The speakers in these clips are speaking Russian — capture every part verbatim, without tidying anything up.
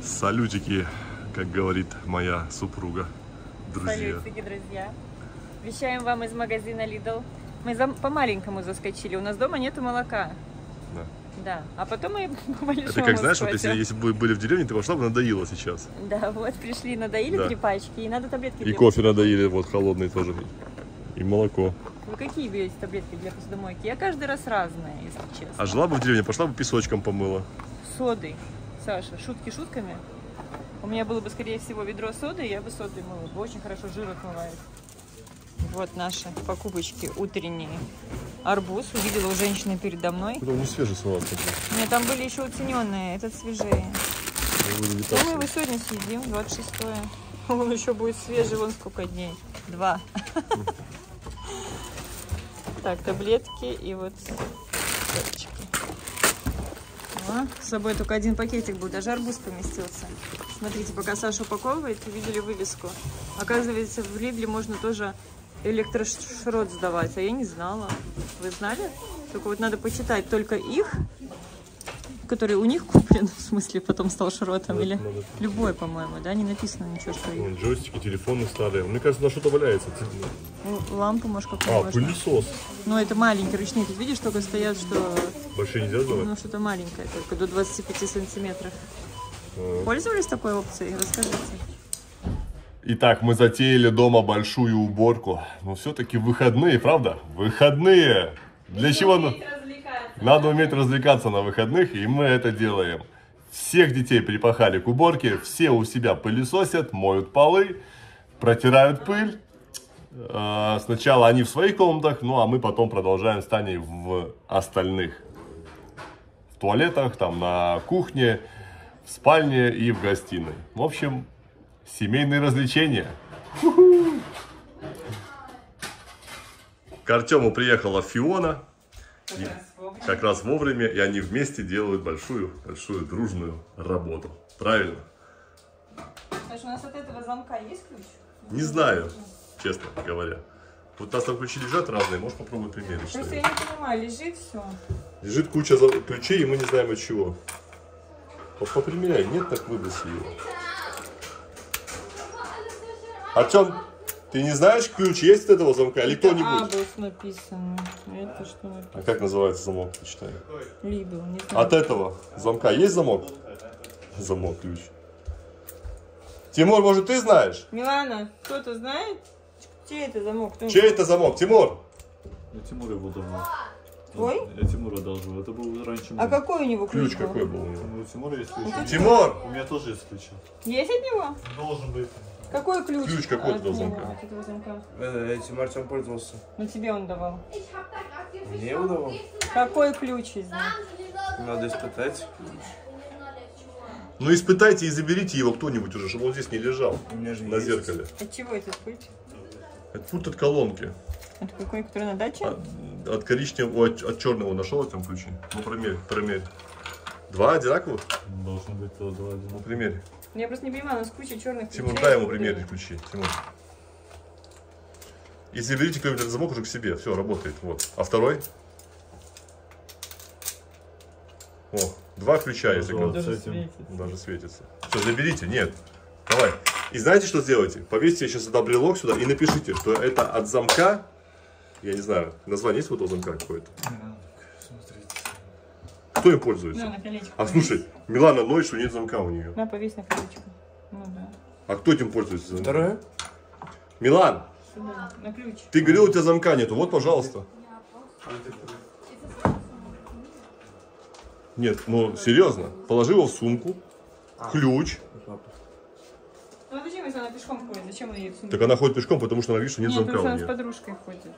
Салютики, как говорит моя супруга, друзья. Салютики, друзья. Вещаем вам из магазина Lidl. Мы за, по-маленькому заскочили, у нас дома нету молока. Да. Да, а потом мы по большому Это как, знаешь, вот схватим. если, если бы были в деревне, ты пошла бы надоело сейчас. Да, вот пришли, надоели Да. три пачки, и надо таблетки И для кофе надоели, вот холодный тоже. И молоко. Вы какие берете таблетки для посудомойки? Я каждый раз разная, если честно. А жила бы в деревне, пошла бы песочком помыла. Содой, Саша, шутки шутками. У меня было бы, скорее всего, ведро соды, я бы содой мыла. бы. Очень хорошо жир отмывает. Вот наши покупочки утренние. Арбуз увидела у женщины передо мной. Это не свежий салат. Нет, там были еще уцененные, этот свежее. Ну, мы его сегодня съедим, двадцать шестое. Он еще будет свежий, вон сколько дней. Два. Так, таблетки и вот перчики. О, с собой только один пакетик будет, даже арбуз поместился. Смотрите, пока Саша упаковывает, увидели вывеску. Оказывается, в Лидле можно тоже электрошрот сдавать, а я не знала. Вы знали? Только вот надо почитать только их, который у них куплен, в смысле, потом стал шротом, Вот, или надо... любой, по-моему, да, не написано ничего, что их. Вон, джойстики, телефоны старые. Мне кажется, на что-то валяется. Лампу, может, какую А, можно. пылесос. Ну, это маленький ручник, тут видишь, только стоят, что... Большие нельзя сдавать? Ну, что-то маленькое, только до двадцати пяти сантиметров. А. Пользовались такой опцией? Расскажите. Итак, мы затеяли дома большую уборку. Но все-таки выходные, правда? Выходные! Для чего? Надо уметь развлекаться на выходных, и мы это делаем. Всех детей припахали к уборке, все у себя пылесосят, моют полы, протирают пыль. Сначала они в своих комнатах, ну а мы потом продолжаем с Таней в остальных. В туалетах, там на кухне, в спальне и в гостиной. В общем, семейные развлечения. К Артему приехала Фиона. И как раз вовремя, и они вместе делают большую, большую дружную работу. Правильно? Саша, у нас от этого замка есть ключ? Не знаю, честно говоря. Вот у нас там ключи лежат разные, можешь попробовать примерить. Просто я не понимаю, лежит все. Лежит куча ключей, и мы не знаем от чего. Вот попримеряй, нет, так выброси его. Артем, ты не знаешь, ключ есть от этого замка или кто-нибудь? Абус написано. Это что написано? А как называется замок? Почитай. Лидл, не знаю. От этого замка есть замок? Замок, ключ. Тимур, может, ты знаешь? Милана, кто-то знает? Чей это замок? Кто Чей это замок? Тимур? Я Тимура его давно. Твой? Я Тимура одолжил. Это был раньше. А какой у него ключ? Ключ был? какой был у него? Ну, у Тимура есть ключ. Тимур! У меня тоже есть ключ. Есть от него? Должен быть. Какой ключ? Ключ какой от от этого него, замка? от этого замка? Этим Артем пользовался. Ну тебе он давал. Мне его давал. Какой ключ из них? Надо испытать. Ну испытайте и заберите его кто-нибудь уже, чтобы он здесь не лежал. У меня же На есть. зеркале. От чего этот ключ? Это пульт от колонки. Это какой, который на даче? От, от коричневого, от, от черного нашел там ключи? Ну промерь, промерь. Два одинаковых? Должен быть то два один. Ну примерь. Я просто не понимаю, у нас куча черных Тимур, ключей. дай ему примерить ключи. Тимур. И заберите кто-нибудь этот замок уже к себе. Все, работает. Вот. А второй? О, два ключа, если Вот говорить. с этим. светится. Даже светится. Все, заберите. Нет. Давай. И знаете, что сделайте? Повесьте сейчас сюда брелок сюда и напишите, что это от замка. Я не знаю, название есть у этого замка какое-то? Смотрите. Кто им пользуется? На, на колечко. А слушай, Милана ноет, что нет замка у нее. На, повесь на колечко. Ну да. А кто этим пользуется? Второе? Милан, Сюда, на ключ. ты говорил, у тебя замка нету. Вот, пожалуйста. Нет, ну серьезно. Положи его в сумку. Ключ. Ну а зачем, если она пешком ходит? Зачем она едет в сумке? Так она ходит пешком, потому что она видит, что нет Нет, замка потому у что она с нее. подружкой ходит.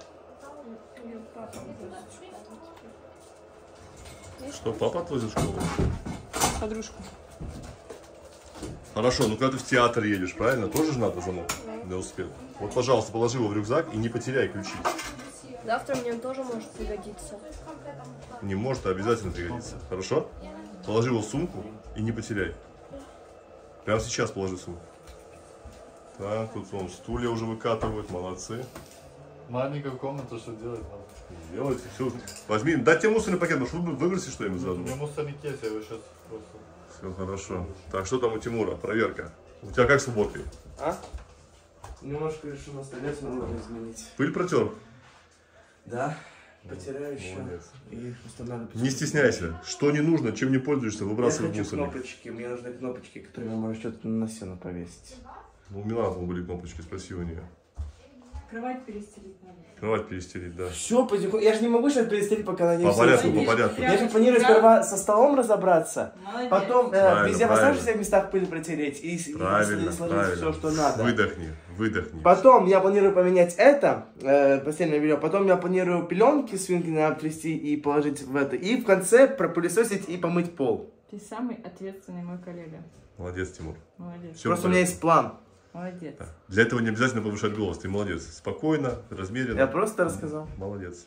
Что, папа отвозит в школу? Подружку. Хорошо, ну когда ты в театр едешь, правильно? Тоже же надо замок для успеха. Вот, пожалуйста, положи его в рюкзак и не потеряй ключи. Завтра мне он тоже может пригодиться. Не может, а обязательно пригодится. Хорошо? Положи его в сумку и не потеряй. Прямо сейчас положи в сумку. Так, тут вон стулья уже выкатывают, молодцы. Маленькая комната, что делать надо? Делайте все. Возьми, дать тебе мусорный пакет, может выбросишь что-нибудь У заодно. меня мусорник есть, я его сейчас просто... Все хорошо. Так, что там у Тимура? Проверка. У тебя как с уборкой? А? Немножко решил на столе, нужно изменить. Пыль протер? Да, потеряю еще. Молодец. И просто надо Не стесняйся. Что не нужно, чем не пользуешься, Я выбрасывай в хочу мусорник. кнопочки, мне нужны кнопочки, которыми можно что-то на стену повесить. Ну, у Миланы были кнопочки, спроси у нее. Кровать перестелить надо. Кровать перестелить, да. Все, потихоньку. Я же не могу сейчас перестелить, пока она не По все порядку, сидит. по порядку. Я же планирую сперва со столом разобраться, Молодец. потом э, Правильно, везде в правильно. оставшихся местах пыль протереть и, и Правильно, сложить правильно. все, что надо. Выдохни, выдохни. Потом я планирую поменять это, э, постельное белье, потом я планирую пеленки свинки обтрясти и положить в это, и в конце пропылесосить и помыть пол. Ты самый ответственный мой коллега. Молодец, Тимур. Молодец. Всё Просто в у меня порядке. есть план. Молодец. Для этого не обязательно повышать голос. Ты молодец. Спокойно, размеренно. Я просто рассказал. Молодец.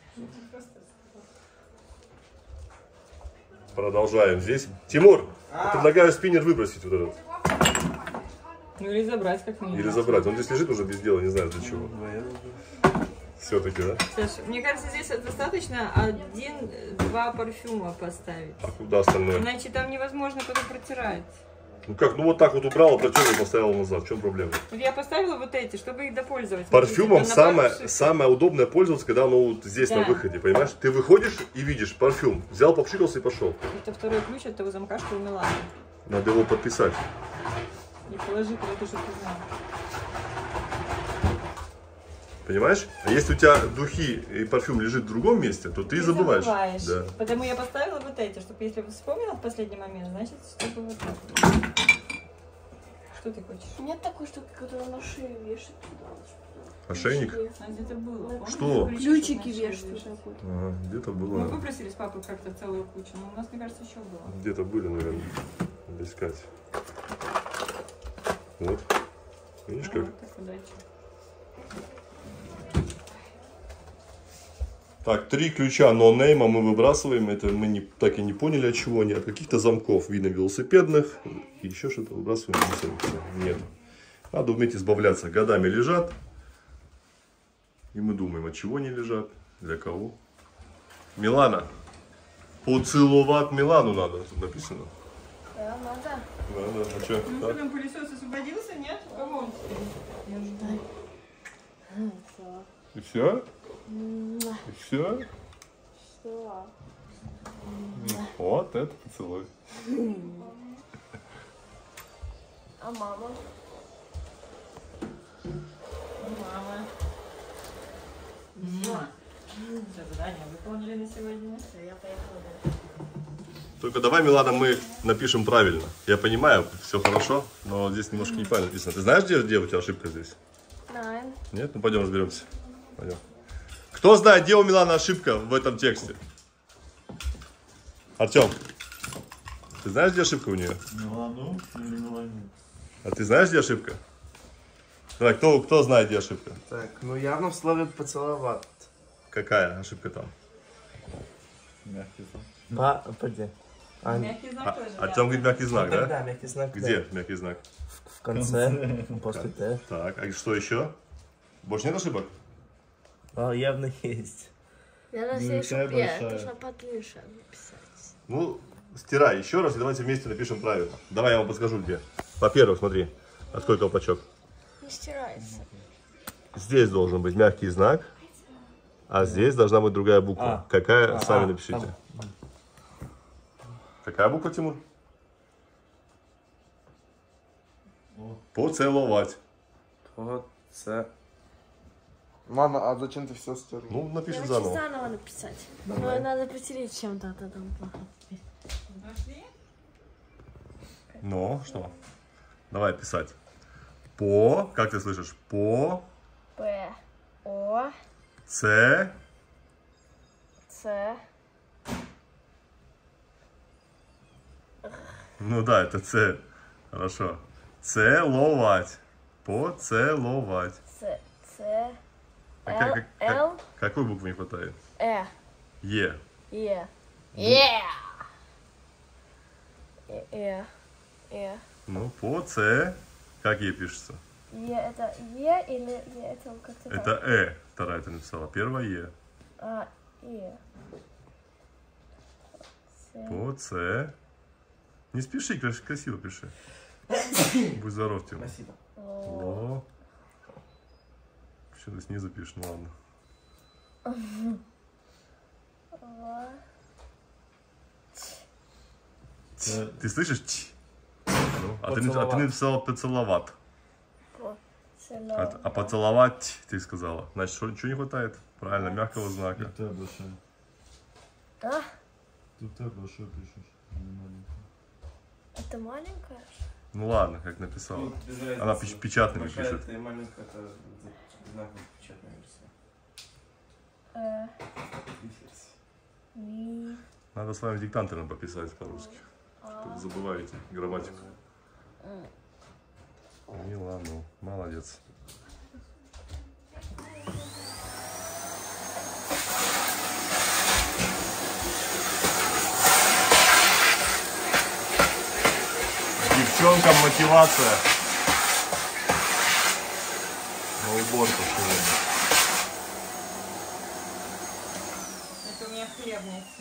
Продолжаем здесь. Тимур, я предлагаю спиннер выбросить вот этот. Ну или забрать как-нибудь. Или забрать. Он здесь лежит уже без дела, не знаю для чего. Все-таки, да? Саша, мне кажется, здесь достаточно один-два парфюма поставить. А куда остальное? Иначе там невозможно потом протирать. Ну как, ну вот так вот убрала, протерла и поставила назад. В чем проблема? Вот я поставила вот эти, чтобы их допользовать. Парфюмом Смотрите, там на самое, пару шишек. самое удобное пользоваться, когда оно вот здесь Да. на выходе, понимаешь? Ты выходишь и видишь парфюм, взял, попшикался и пошел. Это второй ключ от того замка, что у Миланы. Надо его подписать. И положи куда-то, чтобы ты знал. Понимаешь? А если у тебя духи и парфюм лежит в другом месте, то ты, забываешь. забываешь. Да. Потому я поставила вот эти, чтобы если вспомнила в последний момент, значит, чтобы вот так вот. Что ты хочешь? Нет такой штуки, которую на шею вешать туда. Ошейник? А где-то было. помнишь? Что? Ключи, Ключики чтобы на шею вешать вот вешать. так вот. Ага, где-то Мы было. попросили с папой как-то целую кучу, но у нас, мне кажется, еще было. Где-то были, наверное. Надо искать. Вот. Видишь как? Вот, так, удачи. Так, три ключа нонейма мы выбрасываем. Это мы не, так и не поняли, от чего они. От каких-то замков, видно, велосипедных. И еще что-то выбрасываем. Нет. Надо уметь избавляться. Годами лежат. И мы думаем, от чего они лежат, для кого. Милана. Поцеловать Милану надо. Тут написано. Да, надо. Надо. А что? Ну, что там, пылесос освободился, нет? У кого он теперь? Я жду. И все? И все? Что? Вот это поцелуй. А мама? Мама. Муа. Все, задание выполнили на сегодня. Все, я поехала дальше. Только давай, Милана, мы напишем правильно. Я понимаю, все хорошо, но здесь немножко неправильно написано. Ты знаешь, где, где у тебя ошибка здесь? Nein. Нет? Ну пойдем разберемся. Пойдем. Кто знает, где у Миланы ошибка в этом тексте? Артем, ты знаешь, где ошибка у нее? Милану или Милану? А ты знаешь, где ошибка? Давай, кто, кто знает, где ошибка? Так, ну явно в слове поцеловать. Какая ошибка там? Мягкий звук. А, пойди. А, Мягкий знак А, тоже. Артем говорит мягкий знак, да, да? мягкий знак. да. Где мягкий знак? В конце, после Т. Так, а что еще? Больше нет ошибок? А, явно есть. Надо Ну, здесь какая шупе, большая. нужно потише написать. Ну, стирай еще раз и давайте вместе напишем правильно. Давай я вам подскажу где. Во-первых, смотри, открой колпачок. Не стирается. Здесь должен быть мягкий знак, а здесь должна быть другая буква. А. Какая, А, сами а, напишите. там. Какая буква, Тимур? О. Поцеловать. Поце... Мама, а зачем ты все стерла? Ну, напишем Короче, заново. заново написать. Давай. Но надо потереть чем-то, а то там плохо. Нашли? Ну, что? Давай писать. По, как ты слышишь? По, П, О, Ц, Ц, ну да, это Ц. Хорошо. Целовать. Поцеловать. Ц, Ц, А как- Л, как- как- Л, какой буквы не хватает? Э, Е. Е. Е. Э, Э, Э. Ну, по Ц. Как Е пишется? Е это Е или Е это как-то так? Это Э. Вторая ты написала. Первая Е. А, Е. Ц. По Ц. Не спеши, красиво пиши. Будь здоров, Тима. Спасибо. О. Что ты снизу пишешь? Ну ладно. Ты слышишь? Ч. Ну, а, ты, не- а ты написала поцеловать. А, а поцеловать ты сказала. Значит, что, ничего не хватает? Правильно, мягкого знака. Тут Т большой. А? Тут Т большой пишешь. Не маленький. Это маленькая? Ну ладно, как написала. Она печ- печатными пишет. Это маленькая, это знаком печатная Э, версия. ми. Надо с вами диктантором пописать по-русски. Вы забываете грамматику. Милану, молодец. Девчонкам мотивация на уборку сегодня. Это у меня хлебница.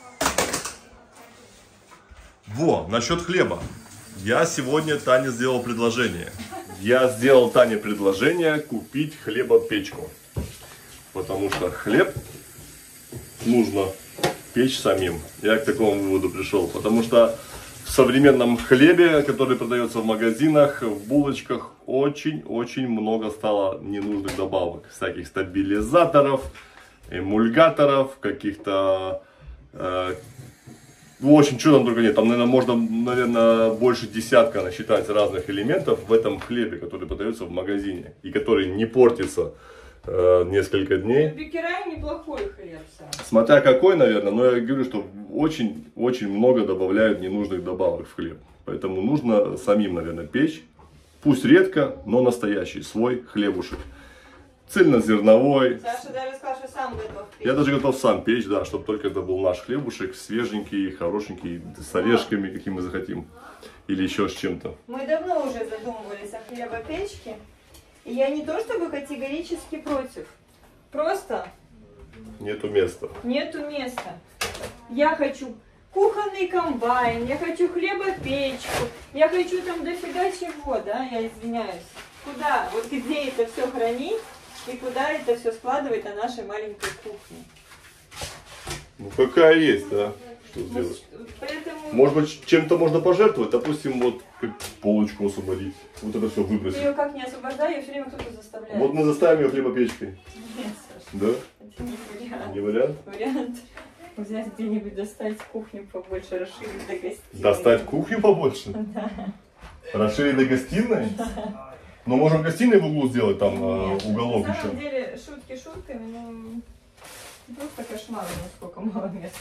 Во, насчет хлеба. Я сегодня Тане сделал предложение. Я сделал Тане предложение купить хлебопечку. Потому что хлеб нужно печь самим. Я к такому выводу пришел. Потому что в современном хлебе, который продается в магазинах, в булочках, очень-очень много стало ненужных добавок. Всяких стабилизаторов, эмульгаторов, каких-то... Э, в общем, что там только нет. Там, наверное, можно, наверное, больше десятка насчитать разных элементов в этом хлебе, который продается в магазине. И который не портится э, несколько дней. Бекерай неплохой хлеб сам. Смотря какой, наверное, но я говорю, что очень-очень много добавляют ненужных добавок в хлеб. Поэтому нужно самим, наверное, печь. Пусть редко, но настоящий, свой хлебушек. Цельнозерновой. Саша даже сказал, что сам готов печь. Я даже готов сам печь, да, чтобы только это был наш хлебушек, свеженький, хорошенький, с орешками, каким мы захотим. Или еще с чем-то. Мы давно уже задумывались о хлебопечке. И я не то чтобы категорически против. Просто Нету места. нету места. Я хочу кухонный комбайн, я хочу хлебопечку, я хочу там дофига чего, да, я извиняюсь. Куда? Вот где это все хранить и куда это все складывать на нашей маленькой кухне? Ну какая есть, да? Что Ну, сделать? поэтому Может быть, чем-то можно пожертвовать, допустим, вот как полочку освободить. Вот это все ты выбросить. ее как не освобождаю, ее все время кто-то заставляет. Вот мы заставим ее хлебопечкой. Нет, Саша, Да? это не вариант. Не вариант? Вариант взять где-нибудь, достать кухню побольше, расширить до гостиной. Достать кухню побольше? Да. Расширить до гостиной? Но можем гостиной в углу сделать, там э, Нет, уголок на еще. самом деле, шутки шутками, но просто кошмар, насколько мало места.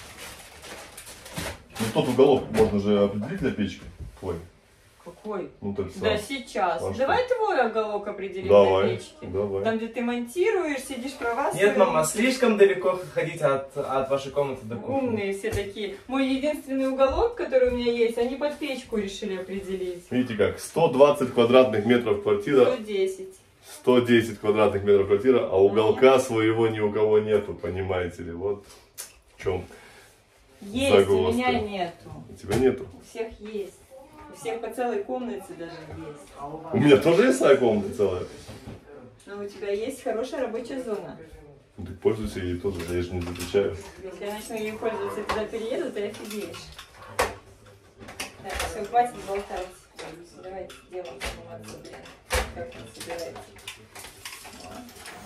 Ну тот уголок можно же определить для печки твой. Какой? Ну так Да сам. сейчас. А что? Давай твой уголок определим Давай, для печки. давай. Там, где ты монтируешь, сидишь права. Нет, мама, слишком далеко ходить от, от вашей комнаты до кухни. Умные все такие. Мой единственный уголок, который у меня есть, они под печку решили определить. Видите как, сто двадцать квадратных метров квартира, сто десять. сто десять квадратных метров квартира, а уголка своего ни у кого нету, понимаете ли, вот в чем Есть, у загвоздка. меня нету. У тебя нету. У всех есть. У всех по целой комнате даже есть. У меня тоже есть своя комната целая. Но у тебя есть хорошая рабочая зона. Ну, ты пользуйся ей тоже, я же не запрещаю. Если я начну ей пользоваться и туда перееду, то офигеешь. Так, все, хватит болтать. Давайте делаем заниматься, блин. Как он собирается. Вот.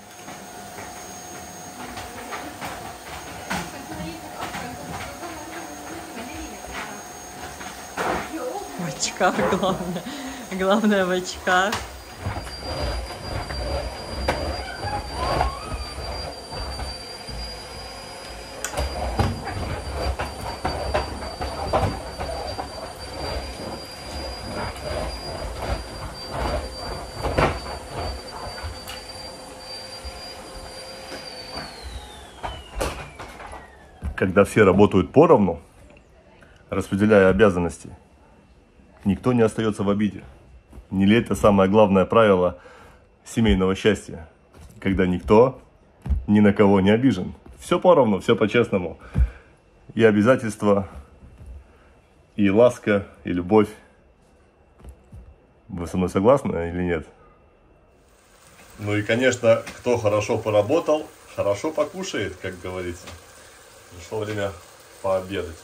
В очках главное. Главное в очках. Когда все работают поровну, распределяя обязанности, никто не остается в обиде. Не ли это самое главное правило семейного счастья? Когда никто ни на кого не обижен. Все поровну, все по-честному. И обязательства и ласка, и любовь. Вы со мной согласны или нет? Ну и, конечно, кто хорошо поработал, хорошо покушает, как говорится. Пришло время пообедать.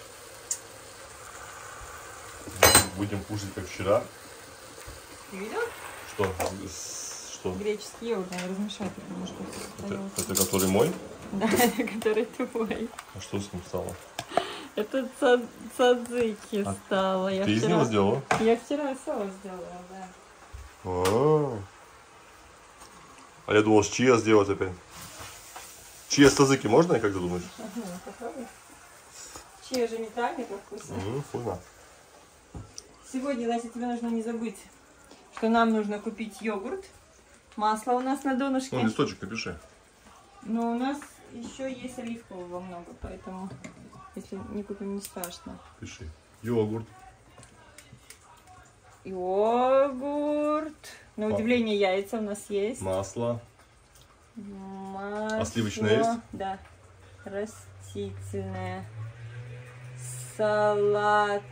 Будем кушать, как вчера. Ты видел? Что? Что? Греческий йогурт, надо размешать немножко. Это, это который мой? Да, это который твой. А что с ним стало? Это цад- цадзики А стало. Я Ты из вчера... него сделала? Я вчера соус сделала, да. А, а я думал, с чия сделать опять. Чия с цадзики можно, как ты думаешь? Ага, попробуй. Чия же метальный по вкусу. Угу, вкусно. Сегодня, Настя, тебе нужно не забыть, что нам нужно купить йогурт. Масло у нас на донышке. Ну, листочек напиши. Но у нас еще есть оливкового много, поэтому если не купим, не страшно. Пиши. Йогурт. Йогурт. На удивление, яйца у нас есть. Масло. Масло. А сливочное есть? Да. Растительное. Салат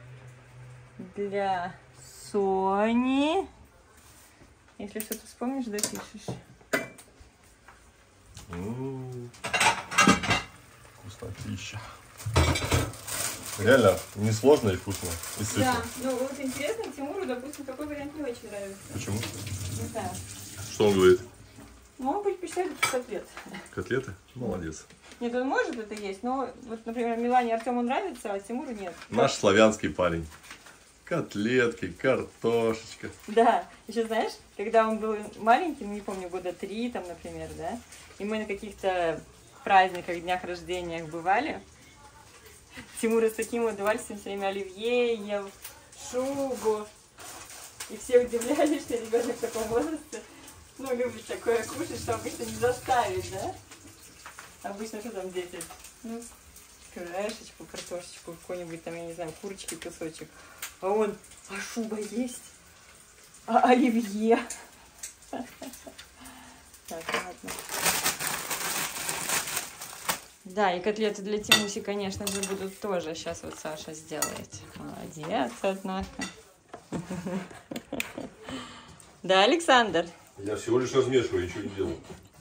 для Сони. Если что-то вспомнишь, допишешь. М-м-м. Вкуснотища. Реально, несложно и вкусно. И сытно. Да, ну вот интересно, Тимуру, допустим, такой вариант не очень нравится. Почему? Не знаю. Что он говорит? Ну, он предпочитает котлет. Котлеты? Молодец. Нет, он может это есть, но вот, например, Милане, Артему нравится, а Тимуру нет. Наш славянский парень. Котлетки, картошечка. Да, еще знаешь, когда он был маленький, ну не помню, года три там, например, да, и мы на каких-то праздниках, днях рождения бывали, Тимур с таким удовольствием все время оливье ел, шубу, и все удивлялись, что ребенок в таком возрасте, ну, любит такое кушать, что обычно не заставить, да? Обычно что там дети? Ну, пюрешечку, картошечку, какой-нибудь там, я не знаю, курочки кусочек. А он, а шуба есть? А оливье? Так, ладно. Да, и котлеты для Тимуси, конечно же, будут тоже. Сейчас вот Саша сделает. Молодец, однако. Да, Александр? Я всего лишь размешиваю, ничего не делаю.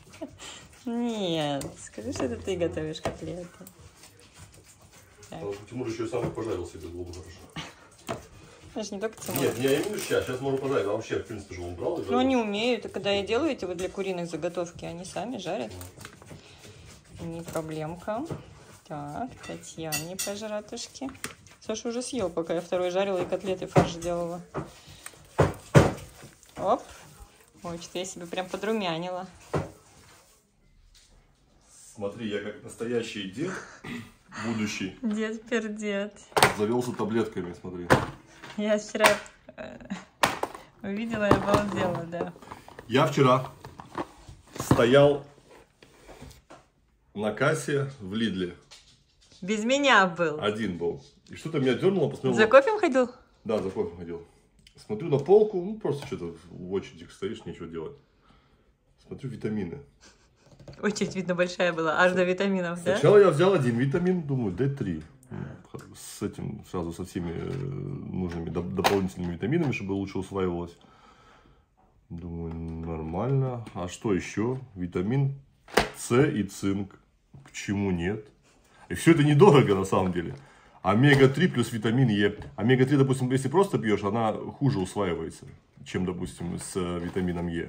Нет, скажи, что это ты готовишь котлеты. Потому что Тимур еще сам их пожарил себе, было бы хорошо. Знаешь, не только Тимур. Нет, не именно сейчас, сейчас можно пожарить, а вообще, в принципе, же он брал и жарил. Ну, они умеют, и когда я делаю эти вот для куриных заготовки, они сами жарят. Не проблемка. Так, Татьяне пожратушки. Саша уже съел, пока я второй жарила и котлеты фарш делала. Оп. Ой, что-то я себе прям подрумянила. Смотри, я как настоящий дед, будущий, Дед-пердед. завелся таблетками, смотри. Я вчера э, увидела и обалдела, да. Я вчера стоял на кассе в Лидле. Без меня был. Один был. И что-то меня дернуло, посмотрел. За кофем ходил? Да, за кофе ходил. Смотрю на полку, ну просто что-то в очереди стоишь, нечего делать. Смотрю витамины. Очередь, видно, большая была, аж до витаминов, да? Сначала я взял один витамин, думаю, дэ три. С этим, сразу со всеми нужными доп- дополнительными витаминами, чтобы лучше усваивалось. Думаю, нормально. А что еще? Витамин С и цинк. Почему нет? И все это недорого на самом деле. омега три плюс витамин Е. омега три, допустим, если просто пьешь, она хуже усваивается, чем, допустим, с витамином Е.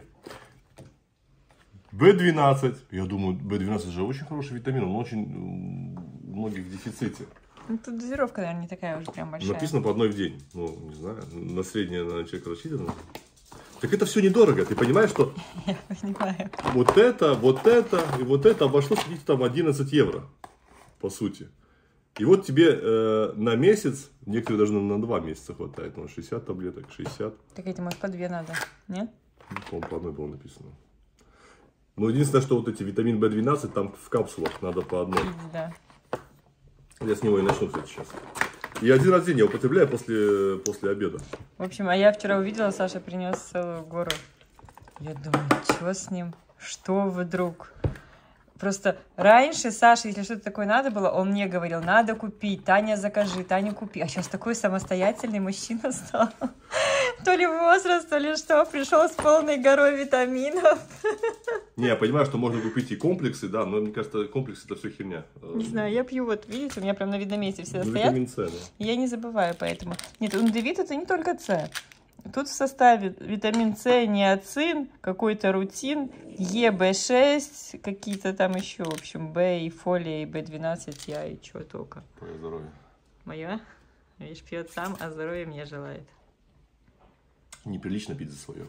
бэ двенадцать. Я думаю, бэ двенадцать же очень хороший витамин, он очень у многих в дефиците. Ну, тут дозировка, наверное, не такая уже прям большая. Написано по одной в день. Ну, не знаю, на среднее на человека рассчитано. Так это все недорого. Ты понимаешь, что Я понимаю. вот это, вот это и вот это обошлось где-то там одиннадцать евро, по сути. И вот тебе э, на месяц, некоторые даже на, на два месяца хватает, ну, шестьдесят таблеток, шестьдесят. Так эти, может, по две надо, нет? Ну, по-моему, по одной было написано. Но единственное, что вот эти витамин бэ двенадцать там в капсулах надо по одной. Да. Я с него и начну, кстати, сейчас. И один раз в день я употребляю после, после обеда. В общем, а я вчера увидела, Саша принес целую гору. Я думаю, что с ним? Что вдруг? Просто раньше Саше, если что-то такое надо было, он мне говорил, надо купить, Таня, закажи, Таня, купи. А сейчас такой самостоятельный мужчина стал. То ли возраст, то ли что, пришел с полной горой витаминов. Не, я понимаю, что можно купить и комплексы, да, но мне кажется, комплексы это все херня. Не знаю, я пью, вот видите, у меня прям на видном месте всегда Ну, стоят. витамин С, да. Я не забываю поэтому. Нет, ундевит это не только С. Тут в составе витамин С, ниацин, какой-то рутин, Е, Б шесть, какие-то там еще, в общем, Б и фолия, и Б двенадцать, я и чего только. Твое здоровье. Мое? Видишь, пьет сам, а здоровья мне желает. Неприлично пить за свое.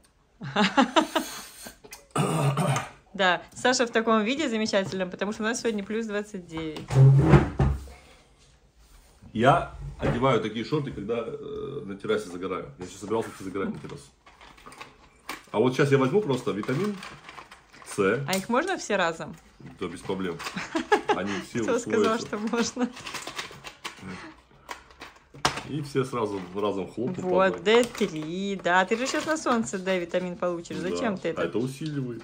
Да, Саша в таком виде замечательном, потому что у нас сегодня плюс двадцать девять. Я одеваю такие шорты, когда э, на террасе загораю. Я сейчас собирался идти загорать на террасу. А вот сейчас я возьму просто витамин С. А их можно все разом? Да, без проблем. Они все Кто сказал, что можно? И все сразу разом хлопают. Вот, Д три, да. Ты же сейчас на солнце Д витамин получишь. Зачем Да, ты это? А это усиливает.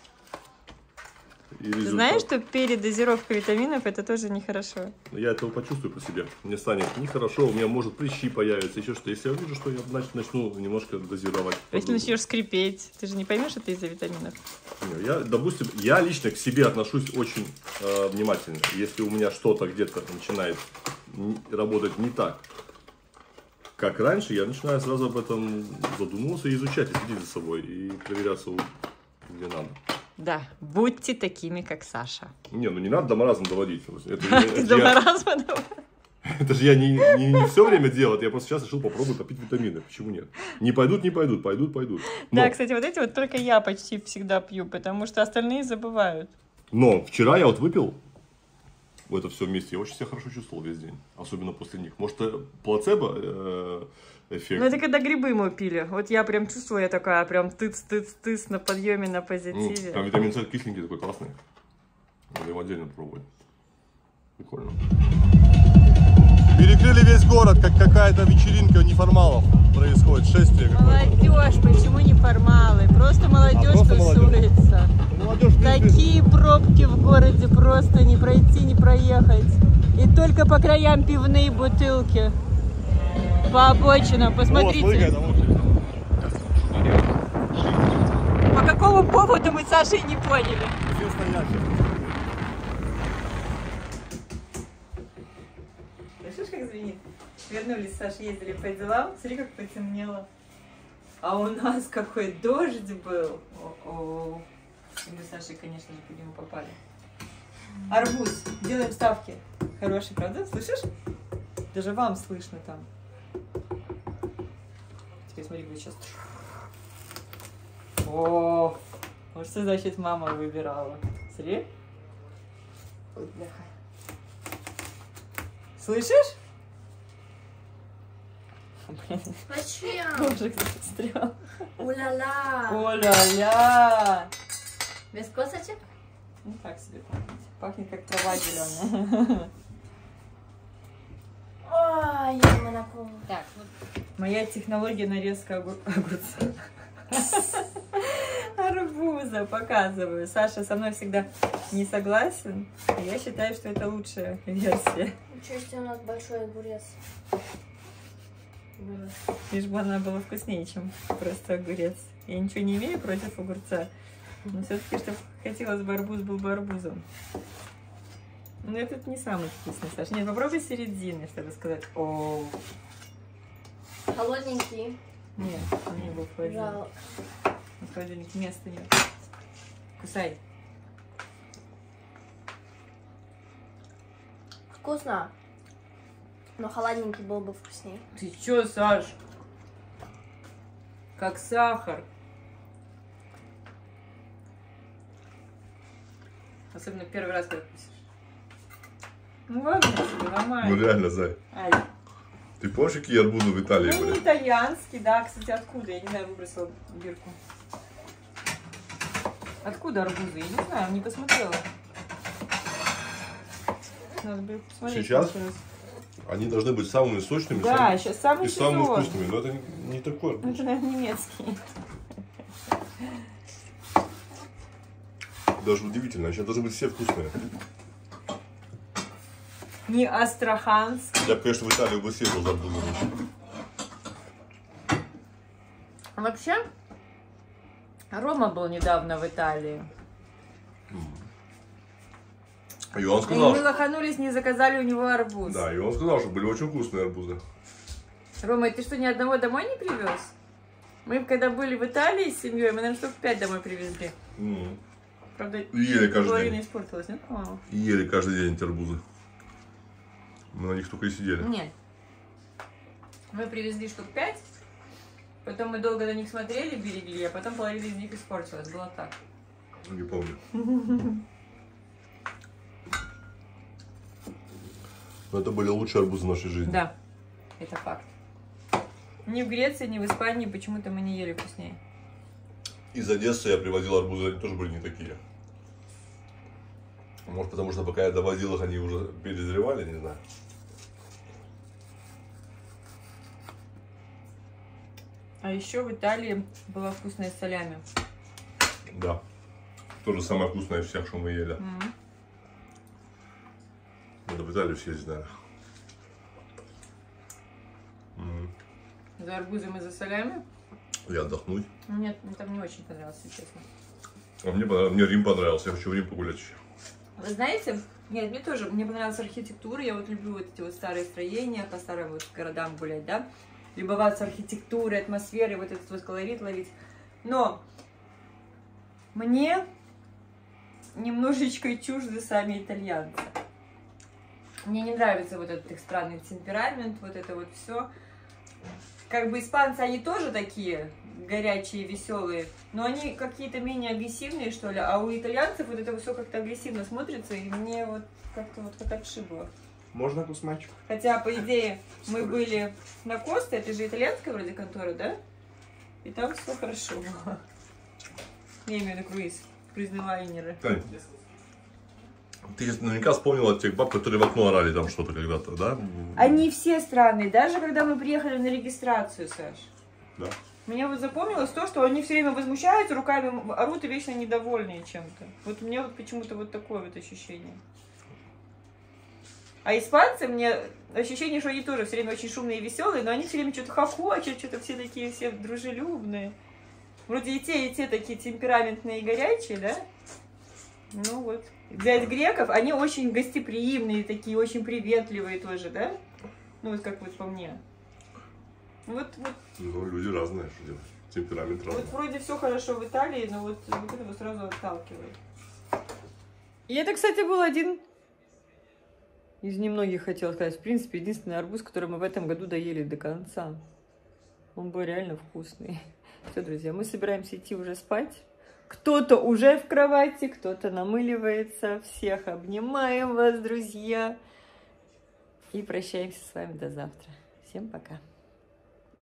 И Ты результат. знаешь, что передозировка витаминов это тоже нехорошо? Я этого почувствую по себе. Мне станет нехорошо, у меня может прыщи появятся, еще что. Если я вижу, что я значит, начну немножко дозировать. Если начнешь скрипеть, ты же не поймешь, что это из-за витаминов. Не, Я, допустим, я лично к себе отношусь очень э, внимательно. Если у меня что-то где-то начинает не- работать не так, как раньше, я начинаю сразу об этом задумываться и изучать, и следить за собой, и проверяться, где надо. Да, будьте такими, как Саша. Не, ну не надо до маразма доводить. Это, Ты это до я- маразма давай. это же я не, не, не все время делаю, я просто сейчас решил попробовать попить витамины. Почему нет? Не пойдут, не пойдут, пойдут, пойдут. Но, Да, кстати, вот эти вот только я почти всегда пью, потому что остальные забывают. но вчера я вот выпил это все вместе, я очень себя хорошо чувствовал весь день. Особенно после них. Может, это плацебо э, эффект? Ну, это когда грибы мы пили. Вот я прям чувствую, я такая прям тыц-тыц-тыц на подъеме, на Ну, позитиве. там витамин С кисленький такой классный. Надо его отдельно попробовать. Прикольно. Перекрыли весь город, как какая-то вечеринка неформалов происходит, шествие какое-то. Молодежь, почему не формалы? Просто молодежь А, просто молодежь. тусуется. Молодежь, в принципе, Такие пробки в городе, просто не пройти, не проехать. И только по краям пивные бутылки. По обочинам, О, смотри, посмотрите. какая там очередь. По какому поводу мы с Сашей не поняли. Все стоят. Слышишь, как звенит? Вернулись, Саша, ездили по делам. Смотри, как потемнело. А у нас какой дождь был. О-о. И мы с Сашей, конечно же, по нему попали. Арбуз. Делаем ставки. Хороший, правда? Слышишь? Даже вам слышно там. Теперь смотри, будет сейчас. О, вот что значит мама выбирала. Смотри. Ой, бляха. Слышишь? Блин, Зачем? ножик застрял. Уля-ля. О-ля-ля! Без косточек? Ну так себе пахнет. Пахнет как трава зеленая. Ой, я молоко. Так, вот моя технология нарезка огур... огурца. Арбуза показываю. Саша со мной всегда не согласен. Я считаю, что это лучшая версия. Ничего себе, у нас большой огурец. Было. Лишь бы она была вкуснее, чем просто огурец. Я ничего не имею против огурца. Но все-таки, чтобы хотелось бы арбуз был бы арбузом. Но этот не самый вкусный, Саша. Нет, попробуй середины, чтобы сказать. О, Холодненький. нет, он не был в холодильнике. Жалко. В холодильнике места нет. Кусай. Вкусно. Но холодненький был бы вкуснее. Ты чё, Саш? Как сахар. Особенно первый раз, когда кусишь. Ну ладно тебе, нормально. Ну реально, Зай. Ай. Ты помнишь, какие арбузы в Италии Ну, не были? итальянский, да. Кстати, откуда? Я не знаю, выбросила бирку. Откуда арбузы? Я не знаю, не посмотрела. Надо бы посмотреть. Сейчас? еще раз. Они должны быть самыми сочными Да, самыми- сейчас самый и самыми сезон. вкусными. Но это не, не такой Ну, арбуз. это, наверное, немецкий. Даже удивительно, сейчас должны быть все вкусные. Не астраханск. Я бы, конечно, в Италию бы съездил за арбузами. Вообще, Рома был недавно в Италии. И он И сказал, мы что... лоханулись, не заказали у него арбуз. Да, и он сказал, что были очень вкусные арбузы. Рома, ты что, ни одного домой не привез? Мы когда были в Италии с семьей, мы, наверное, штук пять домой привезли. М. Правда, И ели каждый половина день. испортилась, нет, по-моему? И ели каждый день эти арбузы. Мы на них только и сидели. Нет. Мы привезли штук пять, потом мы долго на них смотрели, берегли, а потом половина из них испортилась. Было так. Не помню. Но это были лучшие арбузы в нашей жизни. Да, это факт. Ни в Греции, ни в Испании почему-то мы не ели вкуснее. Из Одессы я привозил арбузы, они тоже были не такие. Может, потому что пока я довозил их, они уже перезревали, не знаю. А еще в Италии было вкусное солями. Да. Тоже самое вкусное из всех, что мы ели. М. Надо в Италию съездить, наверное. М. За арбузом и за солями? И отдохнуть. Нет, мне там не очень понравилось, если честно. А мне, понрав- мне Рим понравился, я хочу в Рим погулять еще. Вы знаете, нет, мне тоже, мне понравилась архитектура, я вот люблю вот эти вот старые строения, по старым вот городам гулять, да, любоваться архитектурой, атмосферой, вот этот вот колорит ловить. Но мне немножечко чужды сами итальянцы. Мне не нравится вот этот их странный темперамент, вот это вот все. Как бы испанцы, они тоже такие горячие, веселые, но они какие-то менее агрессивные, что ли. А у итальянцев вот это все как-то агрессивно смотрится, и мне вот как-то вот как отшибло. Можно кусмачку? Хотя, по идее, мы были на Коста, это же итальянская вроде контора, да? И там все хорошо было. Я имею в виду круиз, круизные лайнеры. Тань, ты сейчас наверняка вспомнила тех баб, которые в окно орали там что-то когда-то, да? Они все странные, даже когда мы приехали на регистрацию, Саш. Да. Мне вот запомнилось то, что они все время возмущаются, руками орут и вечно недовольные чем-то. Вот у меня вот почему-то вот такое вот ощущение. А испанцы, мне ощущение, что они тоже все время очень шумные и веселые, но они все время что-то хохочут, что-то все такие все дружелюбные. Вроде и те, и те такие темпераментные и горячие, да? Ну вот. Взять греков, они очень гостеприимные, такие очень приветливые тоже, да? Ну вот как вот по мне. Вот, вот, Ну, люди разные, что делать. Темперамент разный. вот вроде все хорошо в Италии, но вот, вот это вот сразу отталкивает. И это, кстати, был один из немногих, хотела сказать, в принципе, единственный арбуз, который мы в этом году доели до конца. Он был реально вкусный. Все, друзья, мы собираемся идти уже спать. Кто-то уже в кровати, кто-то намыливается. Всех обнимаем вас, друзья. И прощаемся с вами до завтра. Всем пока.